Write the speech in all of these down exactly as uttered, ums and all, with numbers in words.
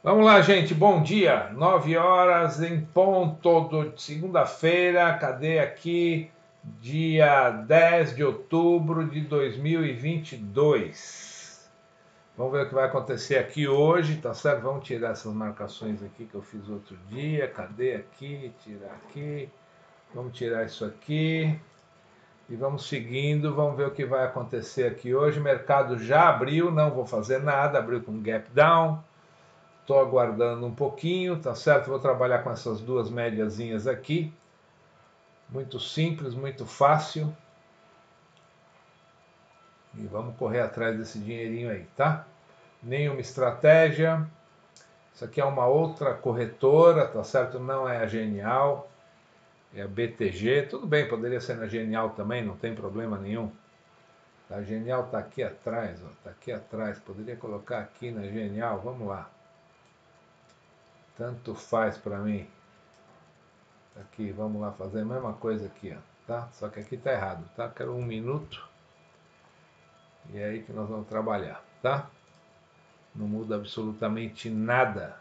Vamos lá, gente. Bom dia. Nove horas em ponto de segunda-feira. Cadê aqui? Dia dez de outubro de dois mil e vinte e dois. Vamos ver o que vai acontecer aqui hoje, tá certo? Vamos tirar essas marcações aqui que eu fiz outro dia. Cadê aqui? Tirar aqui. Vamos tirar isso aqui. E vamos seguindo, vamos ver o que vai acontecer aqui hoje. O mercado já abriu, não vou fazer nada, abriu com gap down. Estou aguardando um pouquinho, tá certo? Vou trabalhar com essas duas médiazinhas aqui. Muito simples, muito fácil. E vamos correr atrás desse dinheirinho aí, tá? Nenhuma estratégia. Isso aqui é uma outra corretora, tá certo? Não é a Genial, é a B T G. Tudo bem, poderia ser na Genial também, não tem problema nenhum. A Genial está aqui atrás, ó, tá aqui atrás. Poderia colocar aqui na Genial, vamos lá. Tanto faz para mim. Aqui, vamos lá fazer a mesma coisa aqui, ó, tá? Só que aqui tá errado, tá? Quero um minuto. E é aí que nós vamos trabalhar, tá? Não muda absolutamente nada.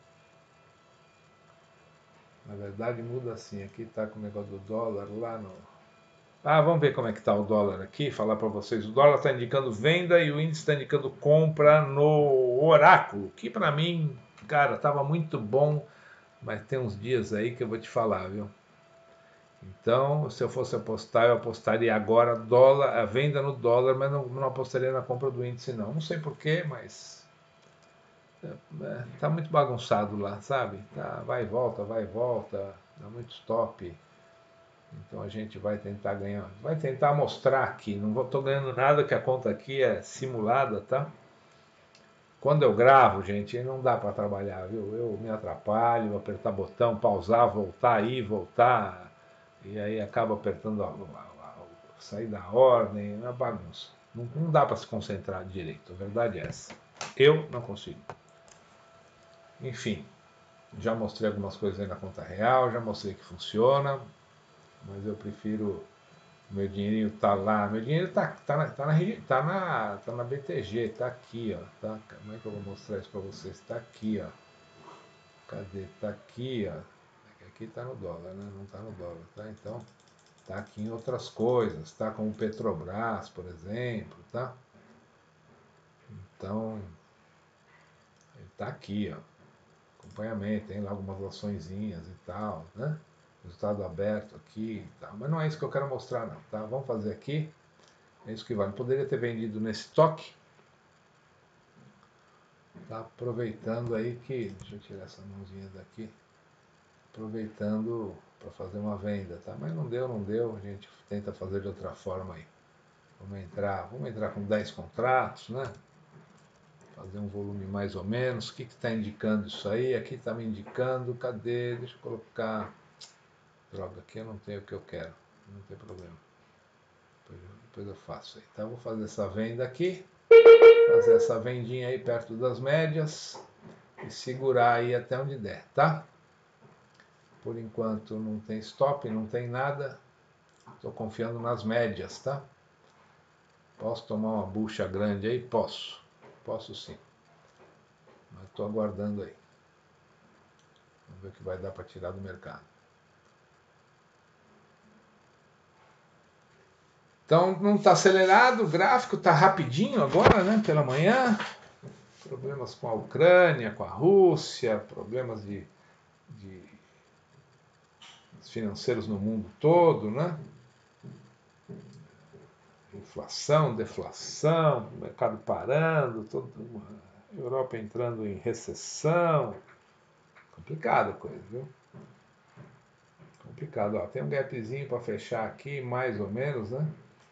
Na verdade muda assim, aqui tá com o negócio do dólar lá no... Ah, vamos ver como é que tá o dólar aqui, falar para vocês. O dólar está indicando venda e o índice está indicando compra no Oráculo, que para mim, cara, tava muito bom, mas tem uns dias aí que eu vou te falar, viu? Então, se eu fosse apostar, eu apostaria agora dólar, a venda no dólar, mas não, não apostaria na compra do índice, não. Não sei porquê, mas é, é, tá muito bagunçado lá, sabe? Tá, vai e volta, vai e volta, dá muito stop. Então a gente vai tentar ganhar, vai tentar mostrar aqui. Não estou ganhando nada, que a conta aqui é simulada, tá? Quando eu gravo, gente, não dá para trabalhar, viu? Eu me atrapalho, apertar botão, pausar, voltar, ir, voltar. E aí acaba apertando a, a, a, sair da ordem, é uma bagunça. Não, não dá para se concentrar direito, a verdade é essa. Eu não consigo. Enfim, já mostrei algumas coisas aí na conta real, já mostrei que funciona, mas eu prefiro. Meu dinheirinho tá lá, meu dinheiro tá, tá, na, tá, na, tá, na, tá na B T G, tá aqui, ó. Tá, como é que eu vou mostrar isso para vocês? Tá aqui, ó. Cadê? Tá aqui, ó. Aqui tá no dólar, né? Não tá no dólar, tá? Então, tá aqui em outras coisas, tá? Como Petrobras, por exemplo, tá? Então, ele tá aqui, ó. Acompanhamento, tem lá algumas açõezinhas e tal, né? Resultado aberto aqui e tal. Mas não é isso que eu quero mostrar, não, tá? Vamos fazer aqui. É isso que vale. Poderia ter vendido nesse toque. Tá aproveitando aí que... Deixa eu tirar essa mãozinha daqui. Aproveitando para fazer uma venda, tá? Mas não deu, não deu. A gente tenta fazer de outra forma aí. Vamos entrar, vamos entrar com dez contratos, né? Fazer um volume mais ou menos. O que está indicando isso aí? Aqui está me indicando. Cadê? Deixa eu colocar... Droga, aqui eu não tenho o que eu quero. Não tem problema. Depois eu, depois eu faço aí. Então, vou fazer essa venda aqui. Fazer essa vendinha aí perto das médias. E segurar aí até onde der, tá? Por enquanto não tem stop, não tem nada. Estou confiando nas médias, tá? Posso tomar uma bucha grande aí? Posso. Posso sim. Mas estou aguardando aí. Vamos ver o que vai dar para tirar do mercado. Então não está acelerado, o gráfico está rapidinho agora, né? Pela manhã. Problemas com a Ucrânia, com a Rússia, problemas de, de financeiros no mundo todo, né? Inflação, deflação, o mercado parando, todo, a Europa entrando em recessão. Complicado a coisa, viu? Complicado. Ó, tem um gapzinho para fechar aqui, mais ou menos, né?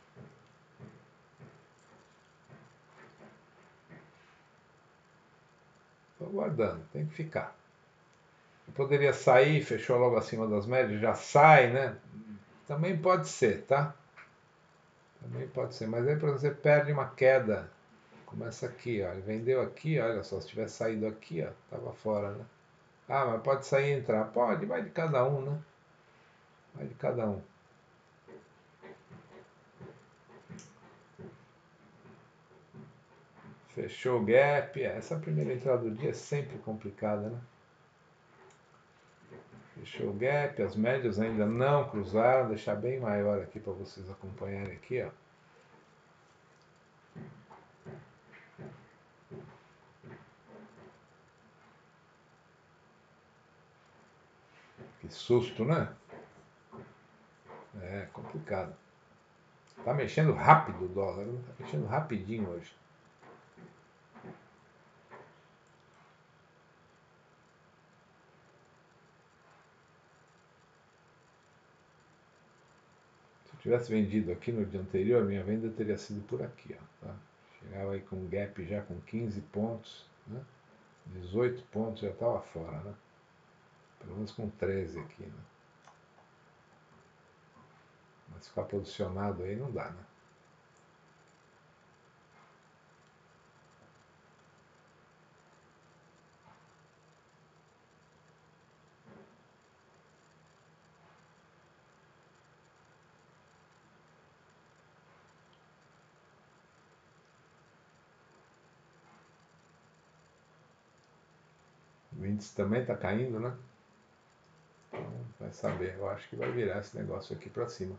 Estou aguardando, tem que ficar. Eu poderia sair, fechou logo acima das médias, já sai, né? Também pode ser, tá? Também pode ser, mas aí para você perde uma queda. Começa aqui, ó. Ele vendeu aqui, olha só, se tivesse saído aqui, ó, tava fora, né? Ah, mas pode sair e entrar. Pode, vai de cada um, né? Vai de cada um. Fechou o gap. Essa primeira entrada do dia é sempre complicada, né? Fechou o gap, as médias ainda não cruzaram. Vou deixar bem maior aqui para vocês acompanharem aqui, ó. Que susto, né? É complicado. Tá mexendo rápido o dólar, né? Tá mexendo rapidinho hoje. Se eu tivesse vendido aqui no dia anterior, minha venda teria sido por aqui, ó, tá? Chegava aí com um gap já com quinze pontos, né? dezoito pontos já estava fora, né? Pelo menos com treze aqui, né? Mas ficar posicionado aí não dá, né? O índice também está caindo, né? Então, vai saber. Eu acho que vai virar esse negócio aqui para cima.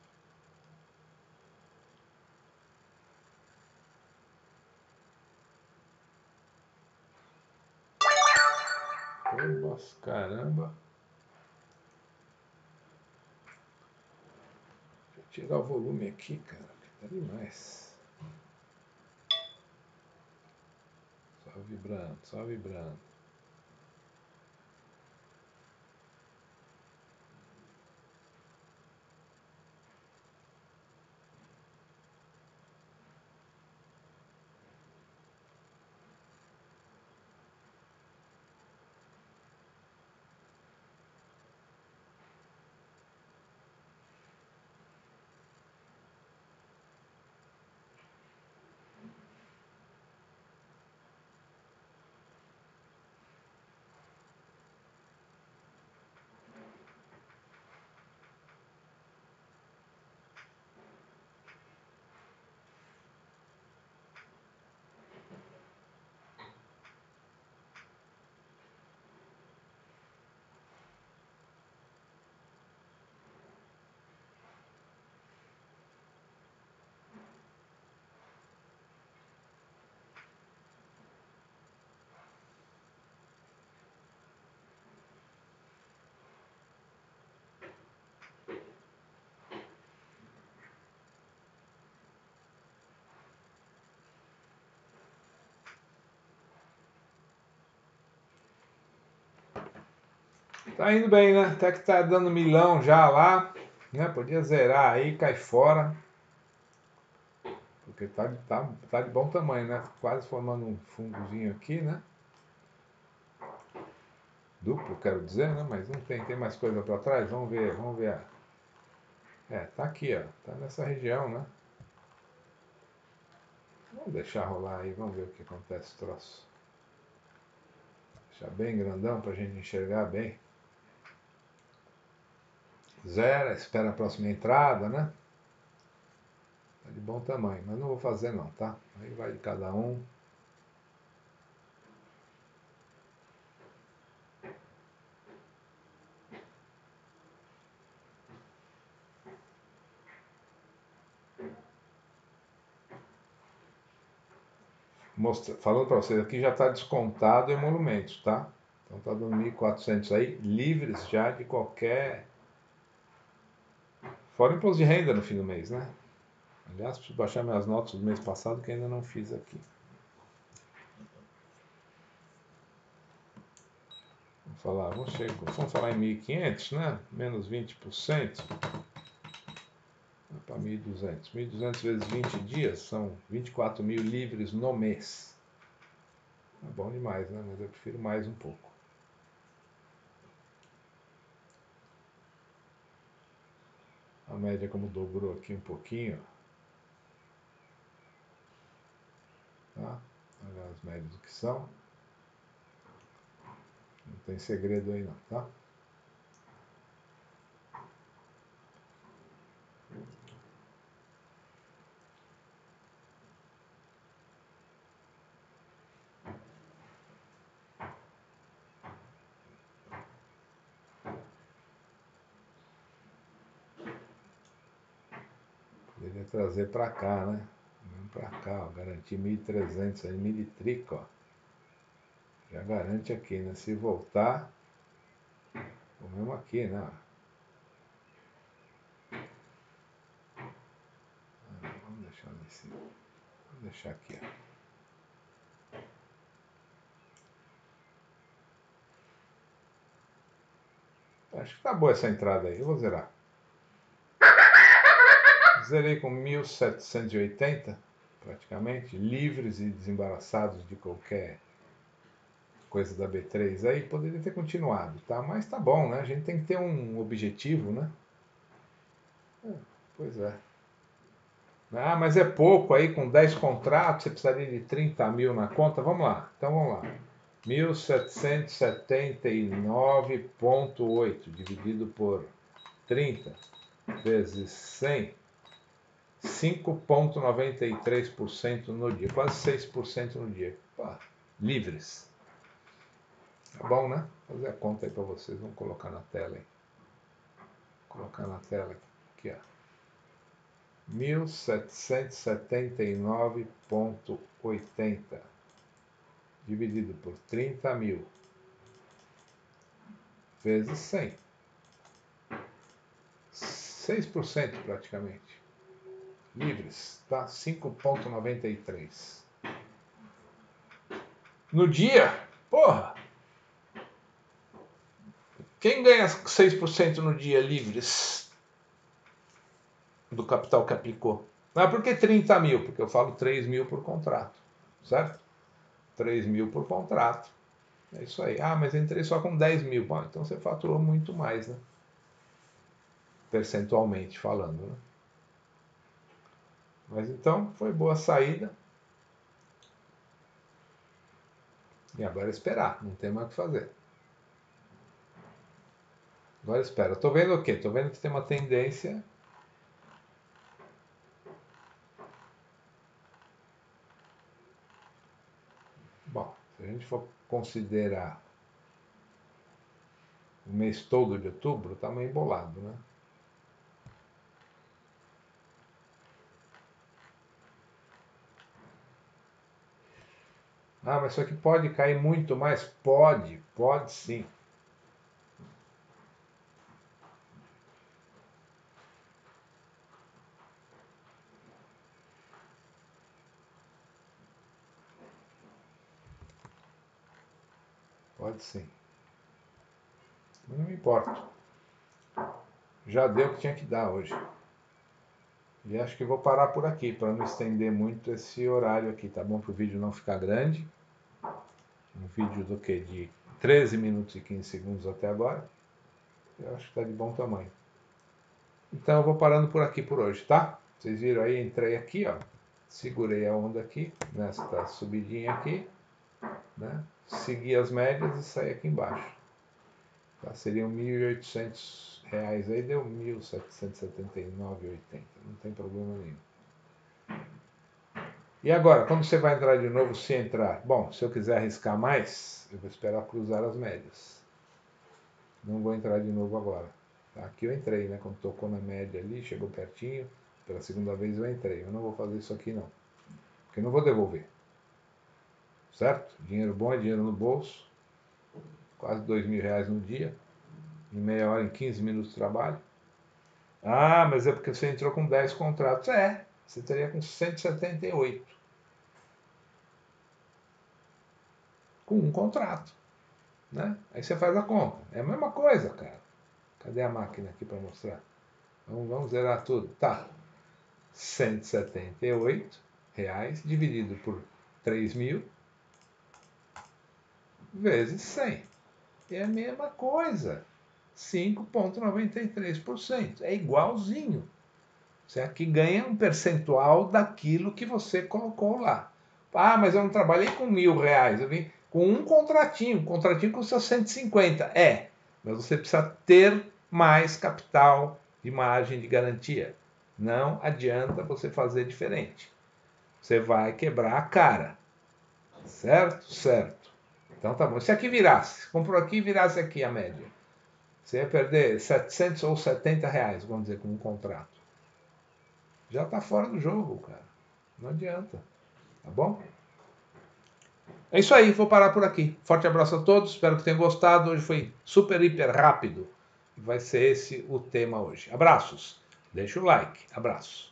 Nossa, caramba. Deixa eu tirar o volume aqui, cara, que tá demais. Só vibrando, só vibrando. Tá indo bem, né? Até que tá dando milão já lá, né? Podia zerar aí, cai fora. Porque tá, tá, tá de bom tamanho, né? Quase formando um fungozinho aqui, né? Duplo, quero dizer, né? Mas não tem, tem mais coisa para trás. Vamos ver, vamos ver. É, tá aqui, ó. Tá nessa região, né? Vamos deixar rolar aí, vamos ver o que acontece, troço. Deixar bem grandão pra gente enxergar bem. Zero, espera a próxima entrada, né? Tá de bom tamanho, mas não vou fazer não, tá? Aí vai de cada um. Mostra, falando para vocês aqui, já está descontado emolumentos, tá? Então tá dando mil e quatrocentos aí, livres já de qualquer... Fora imposto de renda no fim do mês, né? Aliás, preciso baixar minhas notas do mês passado que ainda não fiz aqui. Vamos falar, vamos, chegar, vamos falar em mil e quinhentos, né? Menos vinte por cento. Para mil e duzentos. mil e duzentos vezes vinte dias são vinte e quatro mil livres no mês. É bom demais, né? Mas eu prefiro mais um pouco. A média como dobrou aqui um pouquinho. Tá? Olha as médias do que são. Não tem segredo aí não, tá? Vai trazer para cá, né? Vamos para cá, ó, garantir mil e trezentos aí, mil e trica, ó. Já garante aqui, né? Se voltar, o mesmo aqui, né? Ah, vamos deixar nesse. Vamos deixar aqui, ó. Acho que tá boa essa entrada aí. Eu vou zerar. Zerei com mil setecentos e oitenta, praticamente, livres e desembaraçados de qualquer coisa da B três aí. Poderia ter continuado, tá? Mas tá bom, né? A gente tem que ter um objetivo, né? É, pois é. Ah, mas é pouco aí, com dez contratos, você precisaria de trinta mil na conta. Vamos lá, então vamos lá. mil setecentos e setenta e nove vírgula oito dividido por trinta vezes cem, cinco vírgula noventa e três por cento no dia, quase seis por cento no dia. Pá, livres. Tá bom, né? Vou fazer a conta aí para vocês, vamos colocar na tela aí. Vou colocar na tela aqui, ó. mil setecentos e setenta e nove vírgula oitenta dividido por trinta mil vezes cem. seis por cento praticamente. Livres, tá? cinco vírgula noventa e três. No dia, porra! Quem ganha seis por cento no dia livres do capital que aplicou? Mas por que trinta mil? Porque eu falo três mil por contrato, certo? três mil por contrato. É isso aí. Ah, mas entrei só com dez mil. Bom, então você faturou muito mais, né? Percentualmente falando, né? Mas então, foi boa a saída. E agora é esperar, não tem mais o que fazer. Agora espera. Estou vendo o quê? Estou vendo que tem uma tendência. Bom, se a gente for considerar o mês todo de outubro, está meio embolado, né? Ah, mas isso aqui pode cair muito mais? Pode, pode sim. Pode sim. Não me importa. Já deu o que tinha que dar hoje. E acho que vou parar por aqui, para não estender muito esse horário aqui, tá bom? Para o vídeo não ficar grande. Um vídeo do que? De treze minutos e quinze segundos até agora. Eu acho que está de bom tamanho. Então eu vou parando por aqui por hoje, tá? Vocês viram aí, entrei aqui, ó. Segurei a onda aqui, nesta subidinha aqui, né? Segui as médias e saí aqui embaixo. Tá? Seriam mil e oitocentos reais aí, deu mil setecentos e setenta e nove reais e oitenta centavos. Não tem problema nenhum. E agora, quando você vai entrar de novo, se entrar? Bom, se eu quiser arriscar mais, eu vou esperar cruzar as médias. Não vou entrar de novo agora. Tá? Aqui eu entrei, né? Quando tocou na média ali, chegou pertinho. Pela segunda vez eu entrei. Eu não vou fazer isso aqui não. Porque eu não vou devolver. Certo? Dinheiro bom é dinheiro no bolso. Quase dois mil reais no dia. Em meia hora, em quinze minutos de trabalho. Ah, mas é porque você entrou com dez contratos. É, você teria com cento e setenta e oito. Com um contrato. Né? Aí você faz a conta. É a mesma coisa, cara. Cadê a máquina aqui para mostrar? Vamos, vamos zerar tudo. Tá. cento e setenta e oito reais dividido por três mil vezes cem. É a mesma coisa. cinco vírgula noventa e três por cento. É igualzinho. Você aqui ganha um percentual daquilo que você colocou lá. Ah, mas eu não trabalhei com mil reais. Eu vim com um contratinho. Um contratinho custa cento e cinquenta. É, mas você precisa ter mais capital de margem de garantia. Não adianta você fazer diferente. Você vai quebrar a cara. Certo? Certo. Então tá bom. Se aqui virasse, comprou aqui e virasse aqui a média, você ia perder setecentos ou setenta reais, vamos dizer, com um contrato. Já está fora do jogo, cara. Não adianta. Tá bom? É isso aí, vou parar por aqui. Forte abraço a todos, espero que tenham gostado. Hoje foi super, hiper rápido. Vai ser esse o tema hoje. Abraços. Deixa o like. Abraço.